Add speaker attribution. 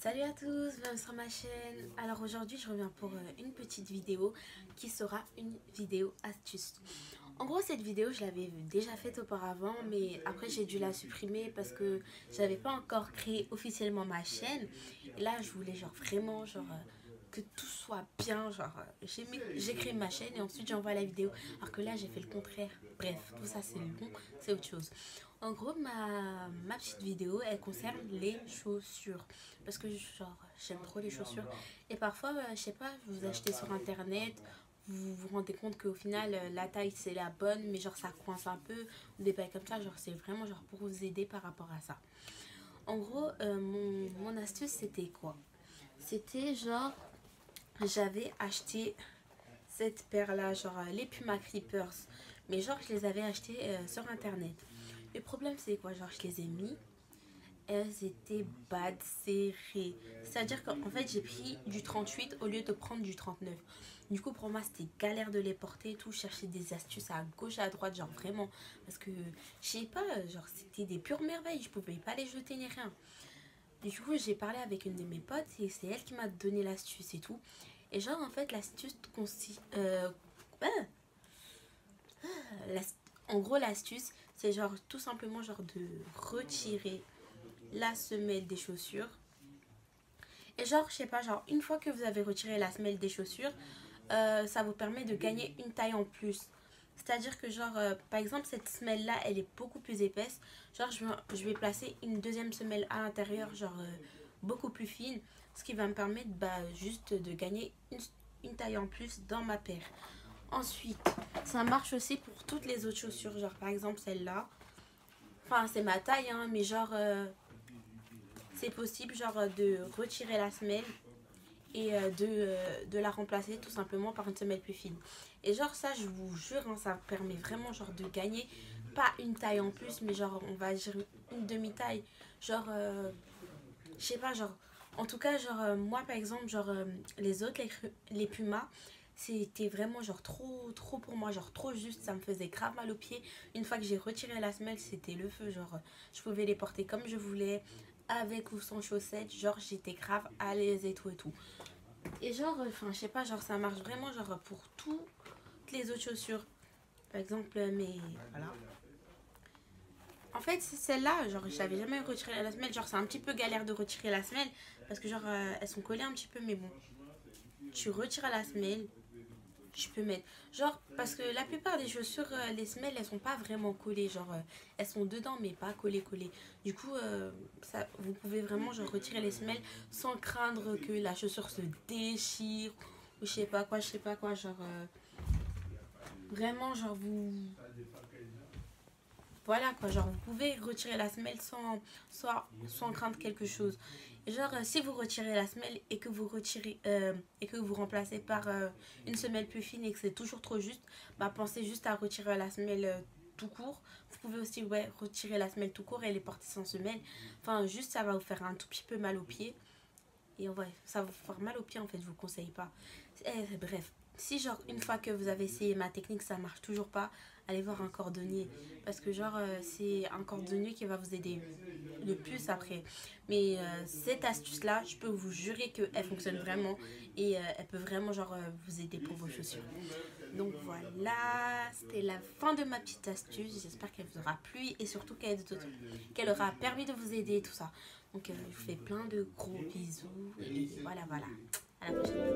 Speaker 1: Salut à tous, bienvenue sur ma chaîne. Alors aujourd'hui je reviens pour une petite vidéo qui sera une vidéo astuce. En gros cette vidéo je l'avais déjà faite auparavant, mais après j'ai dû la supprimer parce que j'avais pas encore créé officiellement ma chaîne. Et là je voulais vraiment que tout soit bien, j'ai créé ma chaîne et ensuite j'envoie la vidéo. Alors que là j'ai fait le contraire. Bref, tout ça c'est long, c'est autre chose. En gros, ma petite vidéo, elle concerne les chaussures. Parce que, j'aime trop les chaussures. Et parfois, je sais pas, vous achetez sur internet, vous vous rendez compte qu'au final, la taille c'est la bonne, mais ça coince un peu, ou des bails comme ça. C'est vraiment pour vous aider par rapport à ça. En gros, mon astuce c'était quoi? C'était j'avais acheté cette paire là, les Puma Creepers. Mais je les avais achetés sur internet. Le problème c'est quoi? Je les ai mis, elles étaient bad serrées. C'est-à-dire qu'en fait j'ai pris du 38 au lieu de prendre du 39. Du coup pour moi c'était galère de les porter et tout. Je cherchais des astuces à gauche à droite, vraiment. Parce que je sais pas, c'était des pures merveilles. Je pouvais pas les jeter ni rien. Du coup j'ai parlé avec une de mes potes et c'est elle qui m'a donné l'astuce et tout. Et en fait l'astuce consiste... en gros l'astuce c'est tout simplement de retirer la semelle des chaussures. Et je sais pas, une fois que vous avez retiré la semelle des chaussures, ça vous permet de gagner une taille en plus. C'est-à-dire que par exemple cette semelle là elle est beaucoup plus épaisse. Je vais placer une deuxième semelle à l'intérieur, beaucoup plus fine. Ce qui va me permettre juste de gagner une taille en plus dans ma paire. Ensuite, ça marche aussi pour toutes les autres chaussures. Par exemple celle-là. Enfin c'est ma taille hein, mais c'est possible de retirer la semelle et de la remplacer tout simplement par une semelle plus fine. Et ça je vous jure hein, ça permet vraiment de gagner pas une taille en plus mais on va dire une demi-taille. Je sais pas en tout cas moi par exemple les autres les Pumas c'était vraiment trop pour moi, trop juste, ça me faisait grave mal aux pieds. Une fois que j'ai retiré la semelle c'était le feu, je pouvais les porter comme je voulais, avec ou sans chaussettes, j'étais grave à l'aise et tout et tout. Et je sais pas, ça marche vraiment pour toutes les autres chaussures. Par exemple, mais voilà. En fait, celle-là, j'avais jamais retiré la semelle, c'est un petit peu galère de retirer la semelle parce que elles sont collées un petit peu, mais bon. Tu retires la semelle, je peux mettre parce que la plupart des chaussures les semelles elles sont pas vraiment collées, elles sont dedans mais pas collées. Du coup vous pouvez vraiment retirer les semelles sans craindre que la chaussure se déchire ou je sais pas quoi vraiment vous voilà quoi, vous pouvez retirer la semelle sans craindre quelque chose. Et si vous retirez la semelle et que vous retirez et que vous remplacez par une semelle plus fine et que c'est toujours trop juste, pensez juste à retirer la semelle tout court. Vous pouvez aussi retirer la semelle tout court et les porter sans semelle. Enfin juste ça va vous faire un tout petit peu mal aux pieds. Et ça va vous faire mal aux pieds en fait, je vous conseille pas. Bref, si une fois que vous avez essayé ma technique ça marche toujours pas, allez voir un cordonnier. Parce que c'est un cordonnier qui va vous aider le plus après. Mais cette astuce là, je peux vous jurer qu'elle fonctionne vraiment. Et elle peut vraiment vous aider pour vos chaussures. Donc voilà, c'était la fin de ma petite astuce. J'espère qu'elle vous aura plu et surtout qu'elle aura permis de vous aider et tout ça. Donc je vous fais plein de gros bisous et voilà. À la prochaine.